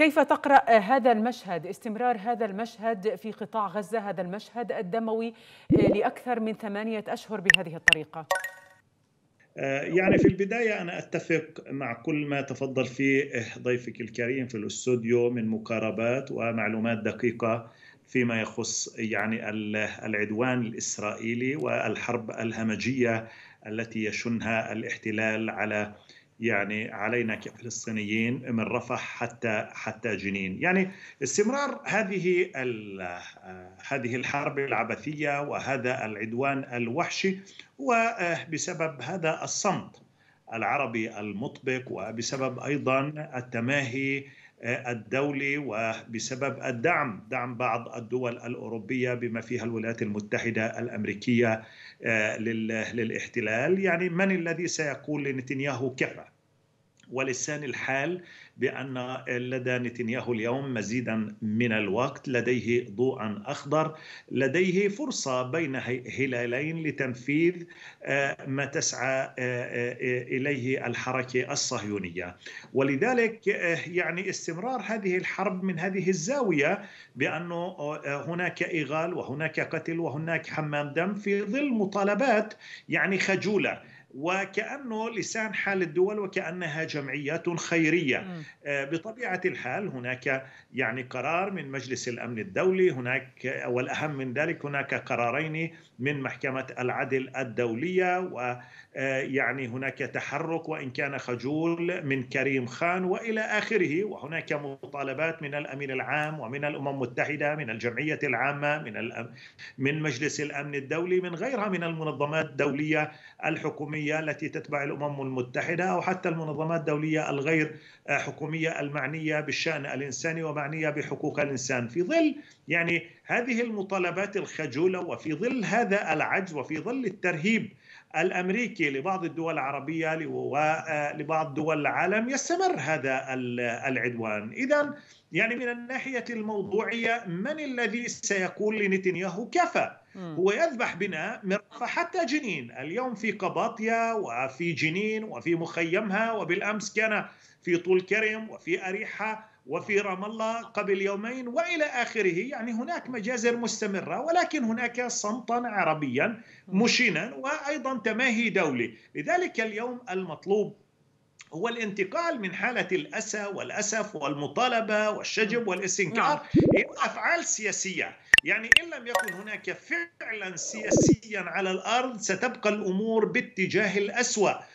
كيف تقرأ هذا المشهد، استمرار هذا المشهد في قطاع غزة، هذا المشهد الدموي لأكثر من 8 أشهر بهذه الطريقة؟ يعني في البداية أنا أتفق مع كل ما تفضل فيه ضيفك الكريم في الاستوديو من مقاربات ومعلومات دقيقة فيما يخص يعني العدوان الإسرائيلي والحرب الهمجية التي يشنها الاحتلال على يعني علينا كفلسطينيين من رفح حتى جنين. يعني استمرار هذه الحرب العبثية وهذا العدوان الوحشي وبسبب هذا الصمت العربي المطبق وبسبب أيضا التماهي الدولي وبسبب دعم بعض الدول الأوروبية بما فيها الولايات المتحدة الأمريكية للاحتلال. يعني من الذي سيقول لنتنياهو كفى؟ ولسان الحال بأن لدى نتنياهو اليوم مزيدا من الوقت، لديه ضوء أخضر، لديه فرصة بين هلالين لتنفيذ ما تسعى إليه الحركة الصهيونية. ولذلك يعني استمرار هذه الحرب من هذه الزاوية بأنه هناك إغال وهناك قتل وهناك حمام دم في ظل مطالبات يعني خجولة، وكأنه لسان حال الدول وكأنها جمعيات خيرية. بطبيعة الحال هناك يعني قرار من مجلس الأمن الدولي، هناك والأهم من ذلك هناك قرارين من محكمة العدل الدولية، ويعني هناك تحرك وإن كان خجول من كريم خان وإلى آخره، وهناك مطالبات من الأمين العام ومن الأمم المتحدة، من الجمعية العامة، من مجلس الأمن الدولي، من غيرها من المنظمات الدولية الحكومية التي تتبع الأمم المتحدة أو حتى المنظمات الدولية الغير حكومية المعنية بالشأن الإنساني ومعنية بحقوق الإنسان. في ظل يعني هذه المطالبات الخجولة وفي ظل هذا العجز وفي ظل الترهيب الأمريكي لبعض الدول العربية ولبعض دول العالم يستمر هذا العدوان. إذن يعني من الناحية الموضوعية من الذي سيقول لنتنياهو كفى؟ هو يذبح بنا من رفح حتى جنين، اليوم في قباطية وفي جنين وفي مخيمها، وبالأمس كان في طول كرم وفي أريحة وفي رام الله قبل يومين وإلى آخره. يعني هناك مجازر مستمرة، ولكن هناك صمتا عربيا مشينا وأيضا تماهي دولي. لذلك اليوم المطلوب هو الانتقال من حالة الأسى والأسف والمطالبة والشجب والاستنكار إلى أفعال سياسية. يعني إن لم يكن هناك فعلا سياسيا على الأرض ستبقى الأمور باتجاه الأسوأ.